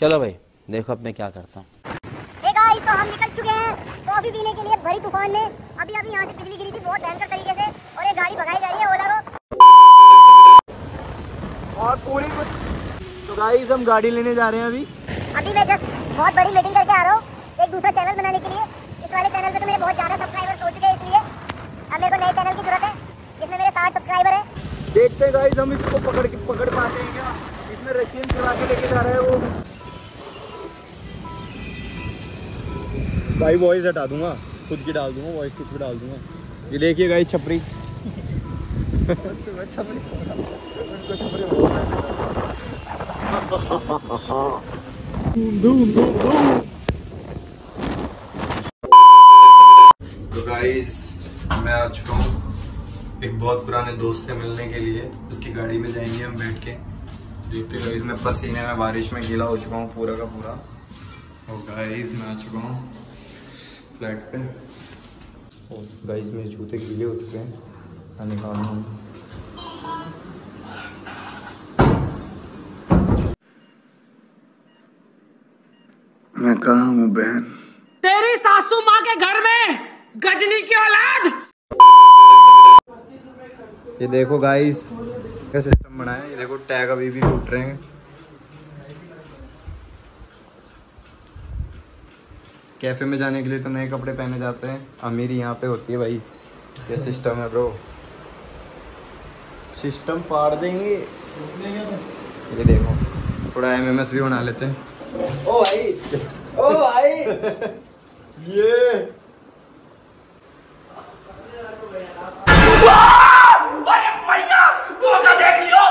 चलो भाई देखो अब मैं क्या करता हूँ। तो हम निकल चुके हैं कॉफी पीने के लिए भरी तूफान में। अभी यहाँ से बिजली गिरी थी बहुत भयंकर तरीके से और ये गाड़ी भगाई जा रही है ओला को। और पूरी कुछ तो गाइस हम गाड़ी लेने जा रहे हैं अभी मैं जस्ट बहुत बड़ी मीटिंग करके आ रहा हूँ एक दूसरा चैनल बनाने के लिए। इस वाले चैनल पे तो मेरे बहुत ज़्यादा सब्सक्राइबर्स हो चुके हैं, इसलिए अब मेरे को नए चैनल की जरूरत है जिसमें मेरे 60 सब्सक्राइबर है। देखते हैं गाइस हम इसको पकड़ पाते हैं क्या। इसमें रशियन चला के लेके जा रहा है वो। भाई वॉइस हटा दूंगा, खुद की डाल दूंगा, वॉइस कुछ भी डाल दूंगा। ये देखिए गाइस छपरी तो गाइस मैं आ चुका हूँ एक बहुत पुराने दोस्त से मिलने के लिए। उसकी गाड़ी में जाएंगे हम बैठ के। देखते गाइस मैं पसीने में बारिश में गीला हो चुका हूँ पूरा का पूरा। और गाइस मैं आ चुका हूँ फ्लैट पे। और गाइस मेरे जूते गीले हो चुके हैं, मैं निकाल रहा हूँ। मैं कहाँ हूँ बहन? तेरी सासू माँ के घर में गजनी की औलाद। ये देखो गाइस क्या सिस्टम बना है। ये देखो टैग अभी भी टूट रहे हैं। कैफे में जाने के लिए तो नए कपड़े पहने जाते हैं, अमीरी यहाँ पे होती है भाई। क्या सिस्टम है ब्रो, सिस्टम पाड़ देंगे। ये देखो थोड़ा एमएमएस भी बना लेते हैं। ओ भाई ये देख लियो।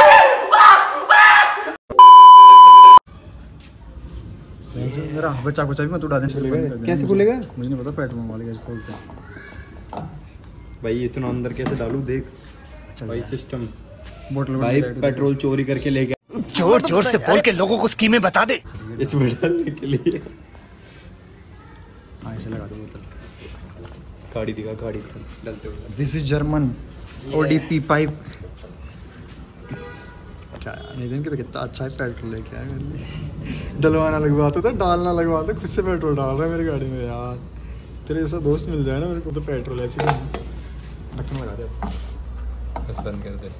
मेरा बच्चा कुछ भी मत उड़ा दे। कैसे खुलेगा? मुझे नहीं पता, पेट्रोल वाले कैसे खोलते हैं भाई इतना अंदर कैसे डालूं देख। भाई सिस्टम बोतल भाई पेट्रोल चोरी करके ले गया। जोर जोर से बोल के लोगों को स्कीमें बता दे। इसमें डालने के लिए ऐसे लगा दो बोतल। गाड़ी दिखा डालते हुए। This is German ODP pipe. क्या नितिन के तो कितना अच्छा है पेट्रोल लेके आया। डलवाना लगवाता था, डालना लगवाता, खुद से पेट्रोल डाल रहा है मेरी गाड़ी में। यार तेरे जैसा दोस्त मिल जाए ना मेरे को तो पेट्रोल ऐसे ढक्कन लगा दे। बस बंद कर दे।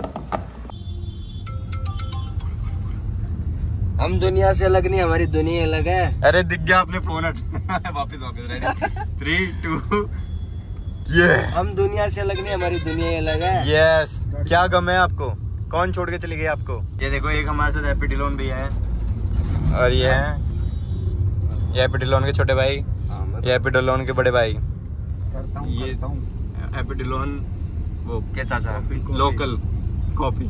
हम दुनिया से अलग नहीं, हमारी दुनिया अलग है। अरे दिख गया आपने फोन वापस रेडी 3 2 ये हम दुनिया से अलग नहीं, हमारी दुनिया अलग है। यस। क्या गम है आपको? कौन छोड़ के चली गई आपको? ये देखो एक हमारे साथ हैप्पी डिलोन भी है और ये है ये हैप्पी डिलोन के छोटे भाई, ये हैप्पी डिलोन के बड़े भाई। ये हैप्पी डिलोन वो क्या चाचा लोकल कॉपी।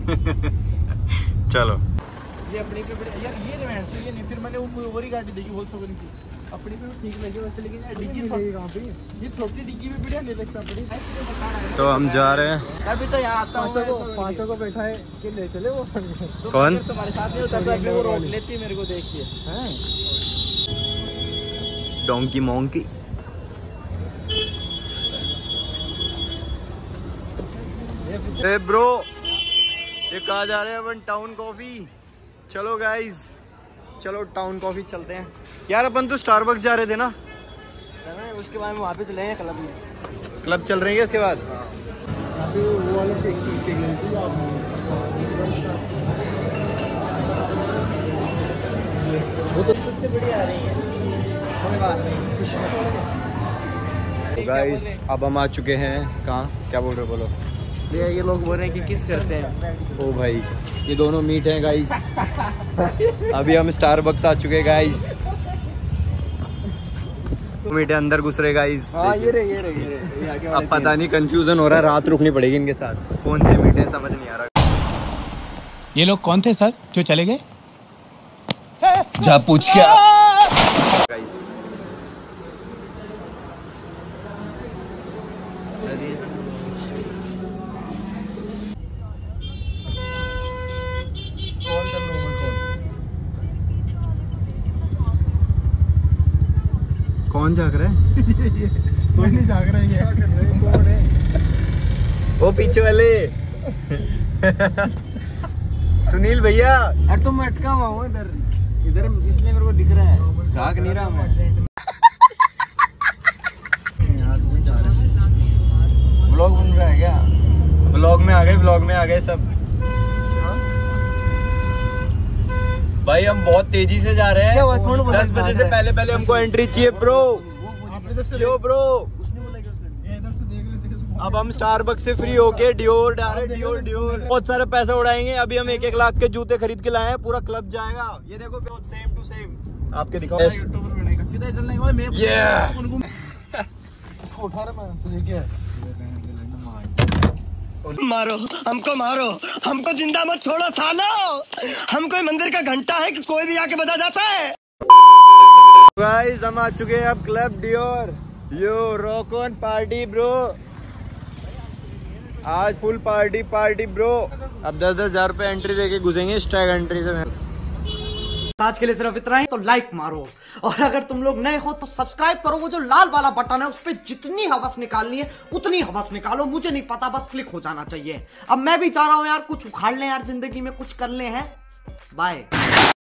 चलो ये अपने पे यार ये रिवेंट से ये नहीं, फिर मैंने वो वही गाड़ी देखी वोल्क्सवैगन की अपनी पे ठीक लगे वैसे, लेकिन यार डिग्गी कहां पे ये छोटी डिग्गी में बढ़िया नहीं लगता अपनी। तो हम जा रहे हैं। अभी तो यहाँ आता हूँ पांचों को बैठा है कि ले चले वो कौन तुम्हारे साथ नहीं होता तो अभी वो रोक लेती मेरे को देखिए हैं डोंकी मोंकी। ए ब्रो ये कहाँ जा रहे हैं अपन? Town coffee. चलो गाइस चलो टाउन कॉफी चलते हैं। यार अपन तो स्टारबक्स जा रहे थे ना, उसके बाद में वहाँ पे चले हैं क्लब में। क्लब चल रही है इसके बाद। वो वाले चेक वो तो सबसे बढ़िया आ रही है। कोई बात नहीं। तो गाइस अब हम आ चुके हैं कहाँ? क्या बोल रहे हो बोलो? ये लोग बोल रहे हैं कि किस करते हैं। ओ भाई ये दोनों मीट हैं गाइस। अभी हम स्टारबक्स आ चुके हैं गाइस। मीट अंदर घुस रहे गाइस। ये रहे अब पता नहीं कंफ्यूजन हो रहा है, रात रुकनी पड़ेगी इनके साथ। कौन से मीट हैं समझ नहीं आ रहा। ये लोग कौन थे सर जो चले गए? जा पूछ क्या गाइस। कौन जाग रहा है? कोई नहीं जाग रहा है। कौन है वो पीछे वाले? सुनील भैया। अरे तुम अटका हुआ हो इधर। इधर इसलिए मेरे को दिख रहा है, भाग नहीं रहा मैं। ब्लॉग बन रहा है क्या? ब्लॉग में आ गए सब। भाई हम बहुत तेजी से जा रहे हैं। 10 बजे से पहले हमको एंट्री चाहिए ब्रो। यो ब्रो, अब हम स्टारबक्स से फ्री होके डियोर डियोर बहुत सारे पैसे उड़ाएंगे। अभी हम 1-1 लाख के जूते खरीद के लाए हैं, पूरा क्लब जाएगा। ये देखो सेम टू सेम आपके दिखाओ। सीधा चलने का मैं इसको उठा रहा मैं तो देखिए। मारो हमको जिंदा मत छोड़ो सालो। हम कोई मंदिर का घंटा है कि कोई भी आके बजा जाता है। गाइस हम आ चुके हैं अब club Dior. Yo rock on party bro, आज फुल पार्टी ब्रो। अब 10-10 हजार रुपए एंट्री देके घुसेंगे स्टैग एंट्री से। आज के लिए सिर्फ इतना ही, तो लाइक मारो और अगर तुम लोग नए हो तो सब्सक्राइब करो। वो जो लाल वाला बटन है उस पर जितनी हवस निकालनी है उतनी हवस निकालो, मुझे नहीं पता, बस क्लिक हो जाना चाहिए। अब मैं भी चाह रहा हूं यार कुछ उखाड़ लें यार, जिंदगी में कुछ कर ले हैं। बाय।